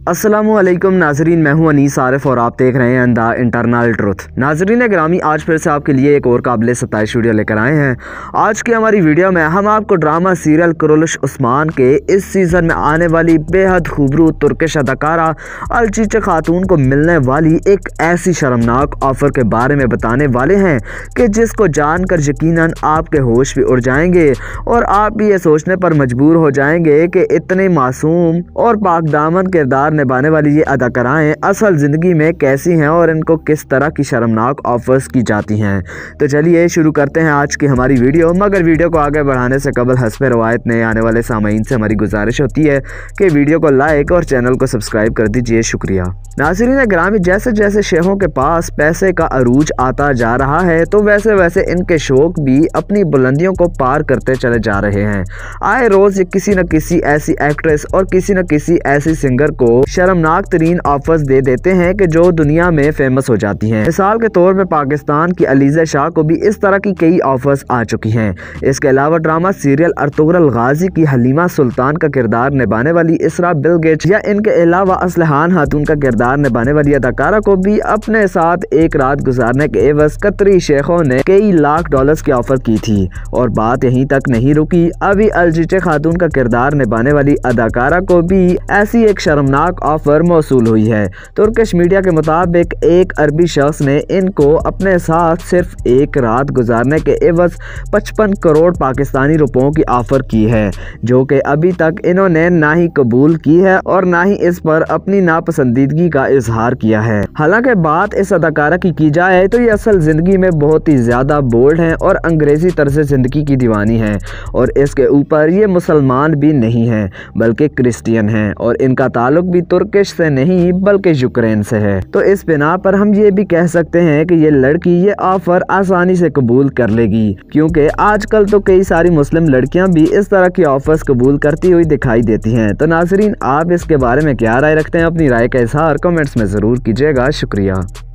अस्सलामुअलैकुम नाजरीन, मैं हूं अनीस आरिफ और आप देख रहे हैं द इंटरनल ट्रुथ। नाजरीन ग्रामी, आज फिर से आपके लिए एक और काबिल सताइश वीडियो लेकर आए हैं। आज की हमारी वीडियो में हम आपको ड्रामा सीरियल कुरुलुश उस्मान के इस सीज़न में आने वाली बेहद खूबसूरत तुर्किश अदाकारा अलचीचे खातून को मिलने वाली एक ऐसी शर्मनाक ऑफ़र के बारे में बताने वाले हैं कि जिसको जानकर यकीनन आपके होश भी उड़ जाएंगे और आप भी ये सोचने पर मजबूर हो जाएंगे कि इतने मासूम और पाकदामन किरदार निभाने वाली ये अदाकाराएं असल ज़िंदगी में कैसी हैं और इनको किस तरह की शर्मनाक ऑफर्स की जाती हैं। तो चलिए शुरू करते हैं आज की हमारी वीडियो। मगर वीडियो को आगे बढ़ाने से कबल हस्ब रवायत नए आने वाले सामीन से हमारी गुजारिश होती है कि वीडियो को लाइक और चैनल को सब्सक्राइब कर दीजिए। शुक्रिया। नाज़रीन ग्रामी, जैसे जैसे शेखों के पास पैसे का अरूज आता जा रहा है तो वैसे वैसे इनके शौक भी अपनी बुलंदियों को पार करते चले जा रहे हैं। आए रोज़ किसी न किसी ऐसी एक्ट्रेस और किसी न किसी ऐसी सिंगर को शर्मनाक तरीन ऑफर्स दे देते हैं कि जो दुनिया में फेमस हो जाती हैं। मिसाल के तौर पे पाकिस्तान की अलीज़ा शाह को भी इस तरह की कई ऑफर्स आ चुकी हैं। इसके अलावा ड्रामा सीरियल अर्तुगरुल गाजी की हलीमा सुल्तान का किरदार निभाने वाली इसरा बिल गेट्स या इनके अलावा असलहान खातून का किरदार निभाने वाली अदाकारा को भी अपने साथ एक रात गुजारने के एवज कतरी शेखों ने कई लाख डॉलर्स की ऑफर की थी। और बात यहीं तक नहीं रुकी, अभी अलचीचे खातून का किरदार निभाने वाली अदाकारा को भी ऐसी एक शर्मनाक ऑफर मौसूल हुई है। तुर्किश मीडिया के मुताबिक एक अरबी शख्स ने इनको अपने साथ सिर्फ एक रात गुजारने के एवज 55 करोड़ पाकिस्तानी रुपयों की ऑफर की है, जो कि अभी तक इन्होंने ना ही कबूल की है और ना ही इस पर अपनी नापसंदीदगी का इजहार किया है। हालांकि बात इस अदाकारा की जाए तो ये असल जिंदगी में बहुत ही ज्यादा बोल्ड है और अंग्रेजी तर्ज जिंदगी की दीवानी है और इसके ऊपर ये मुसलमान भी नहीं है बल्कि क्रिश्चियन हैं और इनका ताल्लुक भी तुर्किश से नहीं बल्कि यूक्रेन से है। तो इस बिना पर हम ये भी कह सकते हैं कि ये लड़की ये ऑफर आसानी से कबूल कर लेगी, क्योंकि आजकल तो कई सारी मुस्लिम लड़कियां भी इस तरह की ऑफर्स कबूल करती हुई दिखाई देती हैं। तो नाजरीन, आप इसके बारे में क्या राय रखते हैं? अपनी राय का इजहार कमेंट्स में ज़रूर कीजिएगा। शुक्रिया।